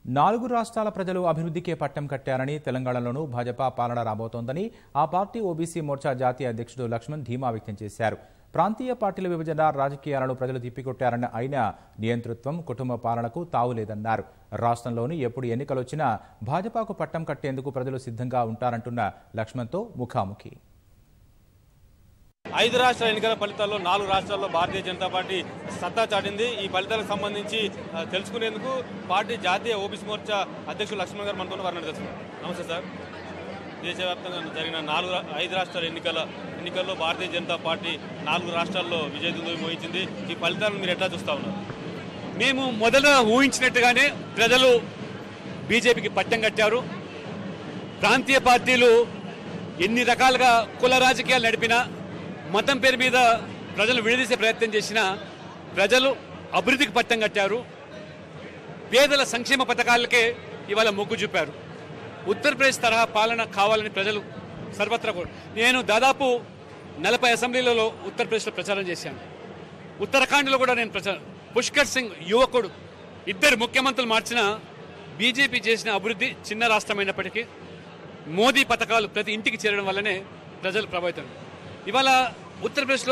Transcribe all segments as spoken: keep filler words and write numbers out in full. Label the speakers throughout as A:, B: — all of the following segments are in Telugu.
A: నాలుగు రాష్ట్రాల ప్రజలు అభివృద్ధికే పట్టం కట్టారని తెలంగాణలోనూ భాజపా పాలన రాబోతోందని ఆ పార్టీ ఓబీసీ మోర్చా జాతీయ అధ్యక్షుడు లక్ష్మణ్ ధీమా వ్యక్తం చేశారు. ప్రాంతీయ పార్టీల విభజన రాజకీయాలను ప్రజలు తిప్పికొట్టారన్న ఆయన నియంతృత్వం, కుటుంబ పాలనకు తావులేదన్నారు. రాష్ట్రంలోని ఎప్పుడు ఎన్నికలొచ్చినా భాజపాకు పట్టం కట్టేందుకు ప్రజలు సిద్ధంగా ఉంటారంటున్న లక్ష్మణ్తో ముఖాముఖి.
B: ఐదు రాష్ట్రాల ఎన్నికల ఫలితాల్లో నాలుగు రాష్ట్రాల్లో భారతీయ జనతా పార్టీ సత్తా చాటింది. ఈ ఫలితాలకు సంబంధించి తెలుసుకునేందుకు పార్టీ జాతీయ ఓబీసీ మోర్చా అధ్యక్షుడు లక్ష్మణ్ గారు మనతో వర్ణన తెలుసుకున్నారు. నమస్తే సార్. దేశవ్యాప్తంగా జరిగిన నాలుగు ఐదు రాష్ట్రాల ఎన్నికల ఎన్నికల్లో భారతీయ జనతా పార్టీ నాలుగు రాష్ట్రాల్లో విజయదుందుభి మోహించింది. ఈ ఫలితాలను మీరు ఎట్లా చూస్తా ఉన్నారు?
C: మేము మొదట ఊహించినట్టుగానే ప్రజలు బీజేపీకి పట్టం కట్టారు. ప్రాంతీయ పార్టీలు ఎన్ని రకాలుగా కుల రాజకీయాలు నడిపినా, మతం పేరు మీద ప్రజలు విడదీసే ప్రయత్నం చేసినా ప్రజలు అభివృద్ధికి పట్టం కట్టారు. పేదల సంక్షేమ పథకాలకే ఇవాళ మొగ్గు చూపారు. ఉత్తరప్రదేశ్ తరహా పాలన కావాలని ప్రజలు సర్వత్రా కూడా. నేను దాదాపు నలభై అసెంబ్లీలలో ఉత్తరప్రదేశ్లో ప్రచారం చేశాను. ఉత్తరాఖండ్లో కూడా నేను ప్రచారం. పుష్కర్ సింగ్ యువకుడు, ఇద్దరు ముఖ్యమంత్రులు మార్చిన బీజేపీ చేసిన అభివృద్ధి చిన్న రాష్ట్రమైనప్పటికీ మోదీ పథకాలు ప్రతి ఇంటికి చేరడం వల్లనే ప్రజలు ప్రభావితం. ఇవాళ ఉత్తరప్రదేశ్లో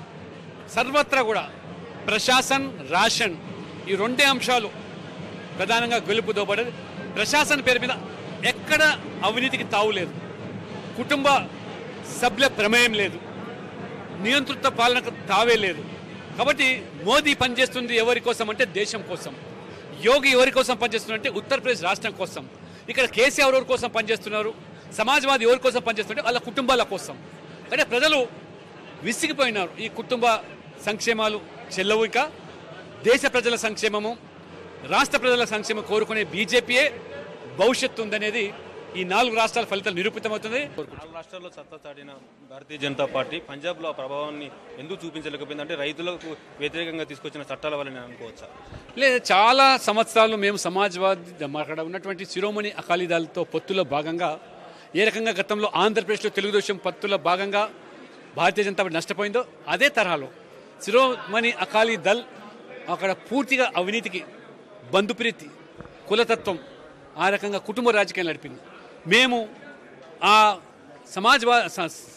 C: సర్వత్రా కూడా ప్రశాసన్, రాషన్ ఈ రెండే అంశాలు ప్రధానంగా గెలుపు దోబడేది. ప్రశాసన పేరు మీద ఎక్కడ అవినీతికి తావు లేదు, కుటుంబ సభ్యుల ప్రమేయం లేదు, నియంతృత్వ పాలనకు తావే లేదు. కాబట్టి మోదీ పనిచేస్తుంది ఎవరి కోసం అంటే దేశం కోసం. యోగి ఎవరి కోసం పనిచేస్తున్నారంటే ఉత్తరప్రదేశ్ రాష్ట్రం కోసం. ఇక్కడ కేసీఆర్ ఎవరి కోసం పనిచేస్తున్నారు, సమాజ్వాదీ ఎవరి కోసం పనిచేస్తుంటే వాళ్ళ కుటుంబాల కోసం. అంటే ప్రజలు విసిగిపోయినారు. ఈ కుటుంబ సంక్షేమాలు చెల్లవు. ఇంకా దేశ ప్రజల సంక్షేమము, రాష్ట్ర ప్రజల సంక్షేమం కోరుకునే బీజేపీయే భవిష్యత్తు ఉందనేది ఈ నాలుగు రాష్ట్రాల ఫలితాలు నిరూపితమవుతుంది.
B: నాలుగు రాష్ట్రాల్లో సత్తా చాటిన భారతీయ జనతా పార్టీ పంజాబ్లో ఆ ప్రభావాన్ని ఎందుకు చూపించలేకపోయింది? అంటే రైతులకు వ్యతిరేకంగా తీసుకొచ్చిన చట్టాల వల్ల నేను అనుకోవచ్చా?
C: లేదు, చాలా సంవత్సరాలు మేము సమాజ్వాదీ అక్కడ ఉన్నటువంటి శిరోమణి అకాలీదళ్తో పొత్తులో భాగంగా ఏ రకంగా గతంలో ఆంధ్రప్రదేశ్లో తెలుగుదేశం పొత్తులో భాగంగా భారతీయ జనతా పార్టీ నష్టపోయిందో అదే తరహాలో శిరోమణి అకాలీ దళ్ అక్కడ పూర్తిగా అవినీతికి, బంధుప్రీతి, కులతత్వం, ఆ రకంగా కుటుంబ రాజకీయాలు నడిపింది. మేము ఆ సమాజ్వాద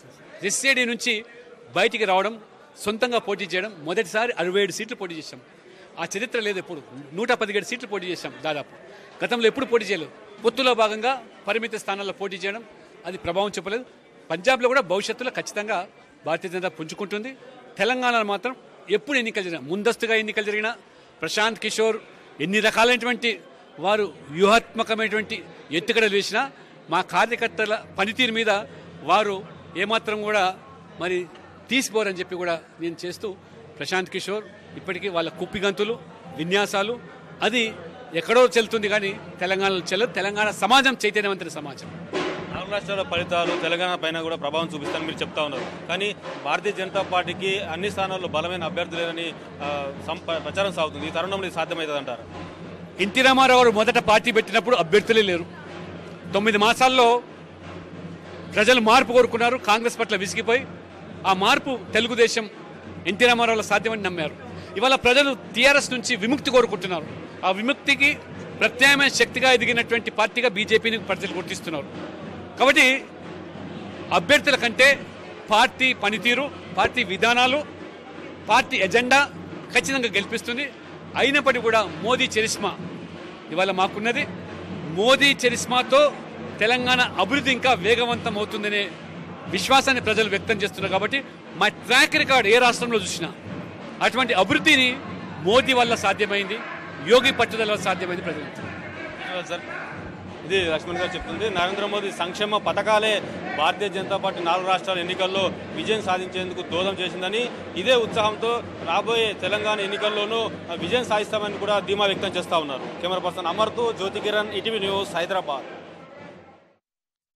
C: ఎస్ఏడి నుంచి బయటికి రావడం, సొంతంగా పోటీ చేయడం, మొదటిసారి అరవై ఏడు సీట్లు పోటీ చేశాం. ఆ చరిత్ర లేదు. ఎప్పుడు నూట పదిహేడు సీట్లు పోటీ చేశాం. దాదాపు గతంలో ఎప్పుడు పోటీ చేయలేదు. పొత్తులో భాగంగా పరిమిత స్థానాల్లో పోటీ చేయడం అది ప్రభావం చెప్పలేదు. పంజాబ్లో కూడా భవిష్యత్తులో ఖచ్చితంగా భారతీయ జనతా పుంజుకుంటుంది. తెలంగాణలో మాత్రం ఎప్పుడు ఎన్నికలు జరిగినా, ముందస్తుగా ఎన్నికలు జరిగినా, ప్రశాంత్ కిషోర్ ఎన్ని రకాలైనటువంటి వారు వ్యూహాత్మకమైనటువంటి ఎత్తుగడలు వేసినా మా కార్యకర్తల పనితీరు మీద వారు ఏమాత్రం కూడా మరి తీసిపోరని చెప్పి కూడా నేను చేస్తూ, ప్రశాంత్ కిషోర్ ఇప్పటికీ వాళ్ళ కుప్పిగంతులు, విన్యాసాలు అది ఎక్కడో చెల్లుతుంది కానీ తెలంగాణలో చెల్లదు. తెలంగాణ సమాజం చైతన్యవంతుల సమాజం.
B: నాలుగు రాష్ట్రాల ఫలితాలు తెలంగాణ పైన కూడా ప్రభావం చూపిస్తారని మీరు చెప్తా ఉన్నారు. కానీ భారతీయ జనతా పార్టీకి అన్ని స్థానాల్లో బలమైన అభ్యర్థి లేరని ప్రచారం సాగుతుంది. ఈ తరుణంలో ఇది సాధ్యమవుతుంది అంటారు?
C: ఎన్టీ రామారావు గారు మొదట పార్టీ పెట్టినప్పుడు అభ్యర్థులే లేరు. తొమ్మిది మాసాల్లో ప్రజలు మార్పు కోరుకున్నారు. కాంగ్రెస్ పట్ల విసిగిపోయి ఆ మార్పు తెలుగుదేశం, ఎన్టీ రామారావులో సాధ్యమని నమ్మారు. ఇవాళ ప్రజలు టీఆర్ఎస్ నుంచి విముక్తి కోరుకుంటున్నారు. ఆ విముక్తికి ప్రత్యామ్నాయ శక్తిగా ఎదిగినటువంటి పార్టీగా బీజేపీని ప్రజలు గుర్తిస్తున్నారు. కాబట్టి అభ్యర్థుల కంటే పార్టీ పనితీరు, పార్టీ విధానాలు, పార్టీ ఎజెండా ఖచ్చితంగా గెలిపిస్తుంది. అయినప్పటికీ కూడా మోదీ చరిస్మా ఇవాళ మాకున్నది. మోదీ చరిస్మాతో తెలంగాణ అభివృద్ధి ఇంకా వేగవంతం అవుతుందనే విశ్వాసాన్ని ప్రజలు వ్యక్తం చేస్తున్నారు. కాబట్టి మా ట్రాక్ రికార్డ్ ఏ రాష్ట్రంలో చూసినా అటువంటి అభివృద్ధిని మోదీ వల్ల సాధ్యమైంది, యోగి పట్టుదల వల్ల సాధ్యమైంది ప్రజలు.
B: సార్, ఇది లక్ష్మణ్ గారు చెప్తుంది. నరేంద్ర మోదీ సంక్షేమ పథకాలే భారతీయ జనతా పార్టీ నాలుగు రాష్ట్రాల ఎన్నికల్లో విజయం సాధించేందుకు దోహదం చేసిందని, ఇదే ఉత్సాహంతో రాబోయే తెలంగాణ ఎన్నికల్లోనూ విజయం సాధిస్తామని కూడా ధీమా వ్యక్తం చేస్తూ ఉన్నారు. కెమెరా పర్సన్ అమర్తో జ్యోతి కిరణ్, ఈటీవీ న్యూస్, హైదరాబాద్.